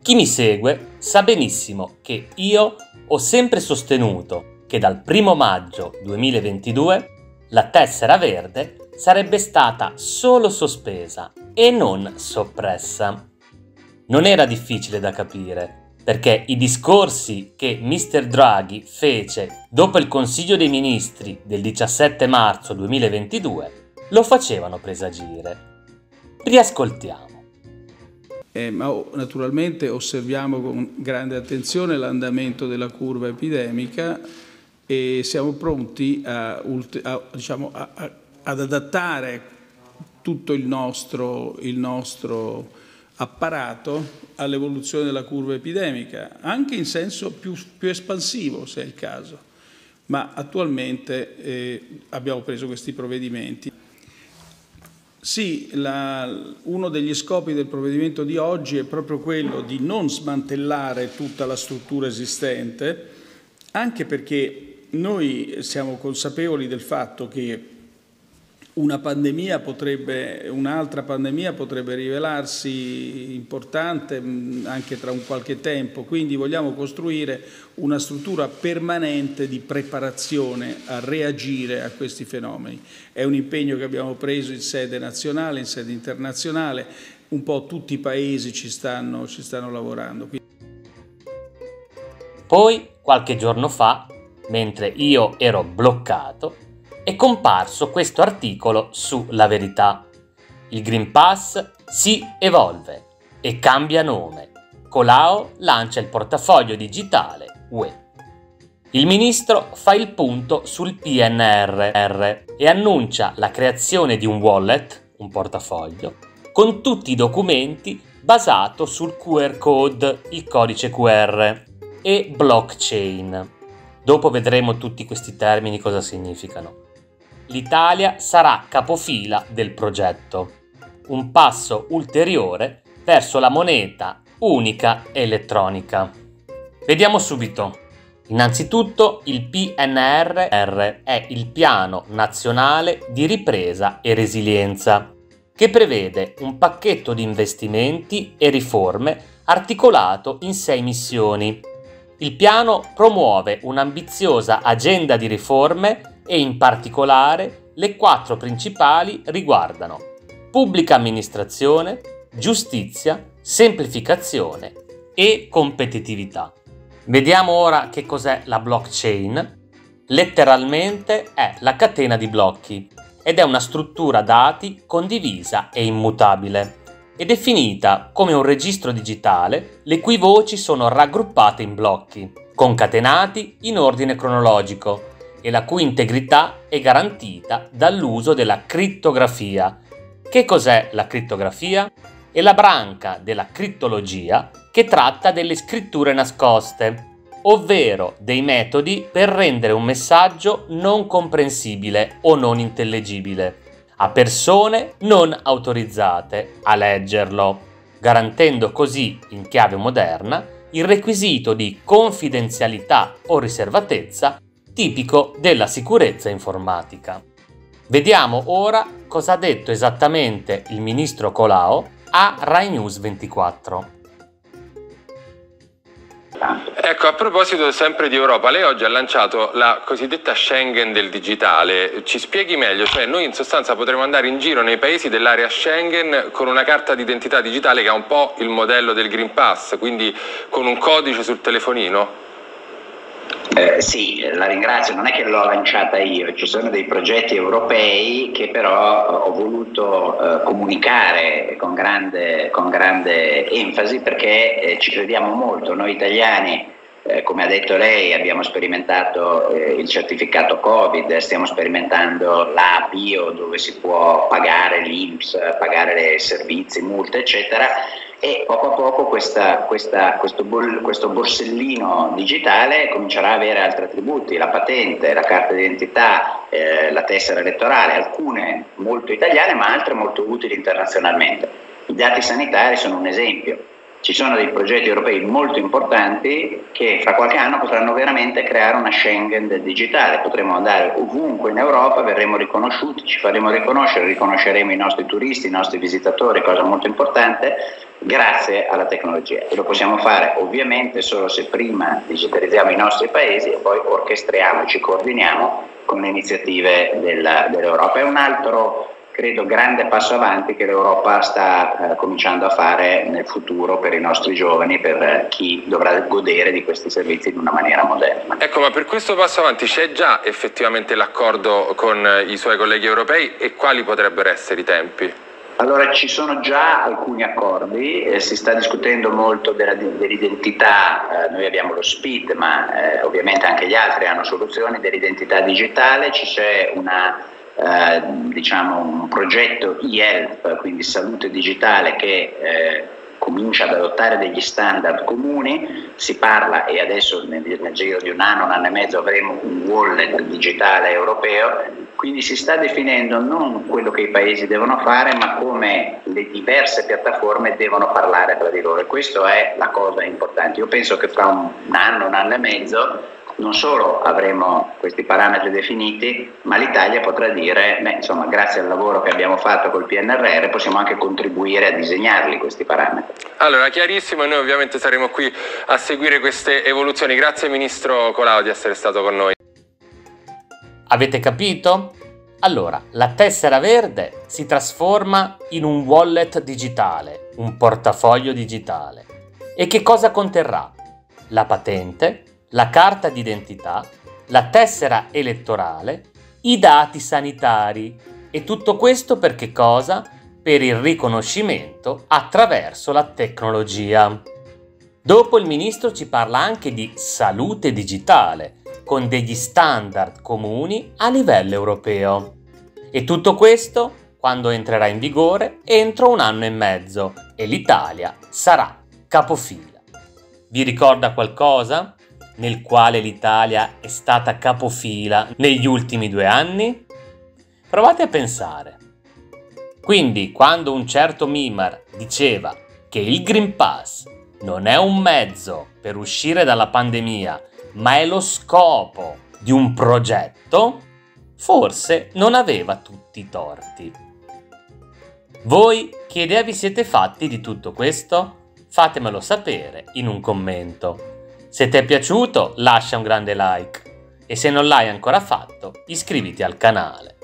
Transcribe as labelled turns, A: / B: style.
A: Chi mi segue sa benissimo che io ho sempre sostenuto che dal 1 maggio 2022 la tessera verde sarebbe stata solo sospesa e non soppressa. Non era difficile da capire, perché i discorsi che Mr. Draghi fece dopo il Consiglio dei Ministri del 17 marzo 2022 lo facevano presagire. Riascoltiamo.
B: Ma naturalmente osserviamo con grande attenzione l'andamento della curva epidemica e siamo pronti ad adattare tutto il nostro apparato all'evoluzione della curva epidemica, anche in senso più espansivo se è il caso, ma attualmente abbiamo preso questi provvedimenti. Sì, uno degli scopi del provvedimento di oggi è proprio quello di non smantellare tutta la struttura esistente, anche perché noi siamo consapevoli del fatto che un'altra pandemia potrebbe rivelarsi importante anche tra un qualche tempo, quindi vogliamo costruire una struttura permanente di preparazione a reagire a questi fenomeni. È un impegno che abbiamo preso in sede nazionale, in sede internazionale, un po' tutti i paesi ci stanno lavorando.
A: Poi, qualche giorno fa, mentre io ero bloccato, è comparso questo articolo su La Verità. Il Green Pass si evolve e cambia nome. Colao lancia il portafoglio digitale UE. Il ministro fa il punto sul PNRR e annuncia la creazione di un wallet, un portafoglio, con tutti i documenti basato sul QR code, il codice QR, e blockchain. Dopo vedremo tutti questi termini cosa significano. L'Italia sarà capofila del progetto, un passo ulteriore verso la moneta unica elettronica. Vediamo subito. Innanzitutto il PNRR è il Piano Nazionale di Ripresa e Resilienza, che prevede un pacchetto di investimenti e riforme articolato in 6 missioni. Il piano promuove un'ambiziosa agenda di riforme e in particolare le 4 principali riguardano pubblica amministrazione, giustizia, semplificazione e competitività. Vediamo ora che cos'è la blockchain. Letteralmente è la catena di blocchi ed è una struttura dati condivisa e immutabile. È definita come un registro digitale le cui voci sono raggruppate in blocchi, concatenati in ordine cronologico e la cui integrità è garantita dall'uso della crittografia. Che cos'è la crittografia? È la branca della crittologia che tratta delle scritture nascoste, ovvero dei metodi per rendere un messaggio non comprensibile o non intellegibile a persone non autorizzate a leggerlo, garantendo così, in chiave moderna, il requisito di confidenzialità o riservatezza tipico della sicurezza informatica. Vediamo ora cosa ha detto esattamente il ministro Colao a Rai News 24.
C: Ecco, a proposito sempre di Europa, lei oggi ha lanciato la cosiddetta Schengen del digitale. Ci spieghi meglio? Cioè noi in sostanza potremo andare in giro nei paesi dell'area Schengen con una carta d'identità digitale che ha un po' il modello del Green Pass, quindi con un codice sul telefonino?
D: Sì, la ringrazio, non è che l'ho lanciata io, ci sono dei progetti europei che però ho voluto comunicare con grande enfasi perché ci crediamo molto, noi italiani, come ha detto lei, abbiamo sperimentato il certificato Covid, stiamo sperimentando l'APIO dove si può pagare l'INPS, pagare i servizi, multe eccetera. E poco a poco questo borsellino digitale comincerà a avere altri attributi, la patente, la carta d'identità, la tessera elettorale, alcune molto italiane ma altre molto utili internazionalmente. I dati sanitari sono un esempio. Ci sono dei progetti europei molto importanti che fra qualche anno potranno veramente creare una Schengen del digitale. Potremo andare ovunque in Europa, verremo riconosciuti, ci faremo riconoscere, riconosceremo i nostri turisti, i nostri visitatori, cosa molto importante, grazie alla tecnologia. E lo possiamo fare ovviamente solo se prima digitalizziamo i nostri paesi e poi orchestriamo e ci coordiniamo con le iniziative dell'Europa. È un altro, credo, grande passo avanti che l'Europa sta cominciando a fare nel futuro per i nostri giovani, per chi dovrà godere di questi servizi in una maniera moderna.
C: Ecco, ma per questo passo avanti c'è già effettivamente l'accordo con i suoi colleghi europei, e quali potrebbero essere i tempi?
D: Allora, ci sono già alcuni accordi, si sta discutendo molto dell'identità, noi abbiamo lo SPID, ma ovviamente anche gli altri hanno soluzioni dell'identità digitale. Ci c'è un progetto e-health, quindi salute digitale, che comincia ad adottare degli standard comuni. Si parla, e adesso nel giro di un anno e mezzo avremo un wallet digitale europeo, quindi si sta definendo non quello che i paesi devono fare, ma come le diverse piattaforme devono parlare tra di loro, e questa è la cosa importante. Io penso che fra un anno e mezzo non solo avremo questi parametri definiti, ma l'Italia potrà dire, insomma, grazie al lavoro che abbiamo fatto col PNRR possiamo anche contribuire a disegnarli questi parametri.
C: Allora, chiarissimo, e noi ovviamente saremo qui a seguire queste evoluzioni. Grazie Ministro Colao di essere stato con noi.
A: Avete capito? Allora, la tessera verde si trasforma in un wallet digitale, un portafoglio digitale. E che cosa conterrà? La patente, la carta d'identità, la tessera elettorale, i dati sanitari. E tutto questo per che cosa? Per il riconoscimento attraverso la tecnologia. Dopo il ministro ci parla anche di salute digitale, con degli standard comuni a livello europeo. E tutto questo quando entrerà in vigore entro 1 anno e mezzo e l'Italia sarà capofila. Vi ricorda qualcosa nel quale l'Italia è stata capofila negli ultimi 2 anni? Provate a pensare. Quindi, quando un certo Mimar diceva che il Green Pass non è un mezzo per uscire dalla pandemia, ma è lo scopo di un progetto, forse non aveva tutti i torti. Voi che idea vi siete fatti di tutto questo? Fatemelo sapere in un commento. Se ti è piaciuto, lascia un grande like e se non l'hai ancora fatto, iscriviti al canale.